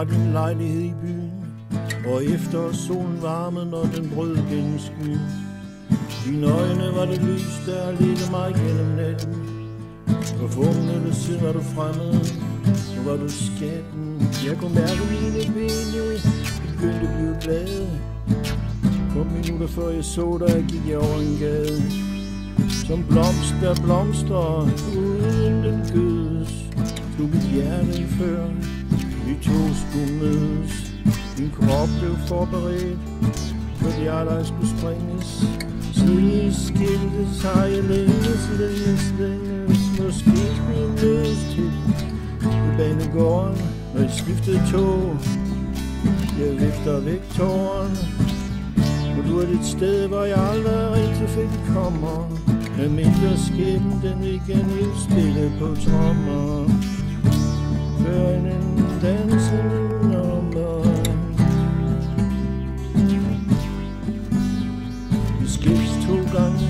fra din lejlighed i byen, og efter solen varmede, når den brød gennem skyen. Dine øjne var det lys, der ledte mig gennem natten. For få minutter siden var du fremmed, nu var du skatten. Jeg kunne mærke mine ben, begyndte at blive glade. Få minutter før jeg så dig, gik jeg over en gade. Som blomst der blomstrer, uden den gødes, slog mit hjerte før vi to skulle mødes. Din krop blev forberedt, fordi jeg skulle springes. Siden I skiltes har jeg længes. Måske skulle jeg mødes til i banegården, når jeg skiftede tog. Jeg vifter væk tåren, og du er dit sted, hvor jeg aldrig rigtig fik kommer. Med mindre skæbnen, den igen vil spille på trommer. Før en dansende nummer. Vi skiltes to gange.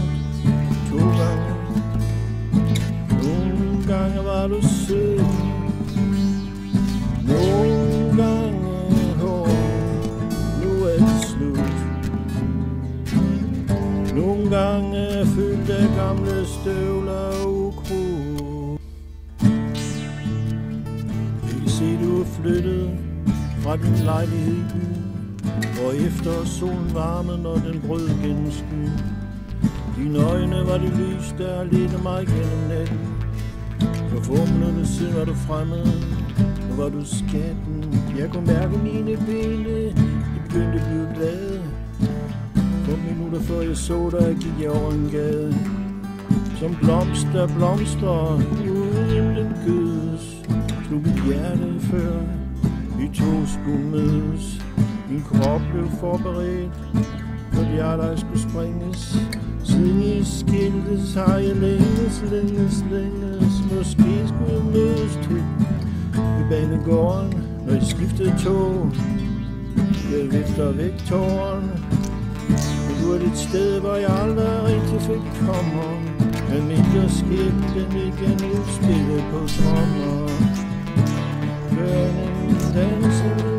Nogle gange var du sød, nogle gange hård. Nu er det slut. Nogle gange fyldt af gamle støvler og ukrudt. Jeg kan se, du er flyttet fra din lejlighed i byen, og efter solen varmede, når den brød gennem skyen. Dine øjne var det lys, der ledte mig gennem natten. For få minutter siden var du fremmed, nu var du skatten. Jeg kunne mærke mine ben, de begyndte at blive glade. 5 minutter før jeg så dig, gik jeg over en gade. Som blomst der blomstrer, uden den gødes, slog mit hjerte før vi to skulle mødes. Din krop blev forberedt, fordi jeg skulle springes. Siden I skiltes har jeg længes. Måske skulle jeg mødes til i banegården, når jeg skiftede tog. Jeg vifter væk tåren, og du er dit sted, hvor jeg aldrig rigtig fik kommer. Men mindre skæbnen, den igen vil spille på trommer. Før en dansende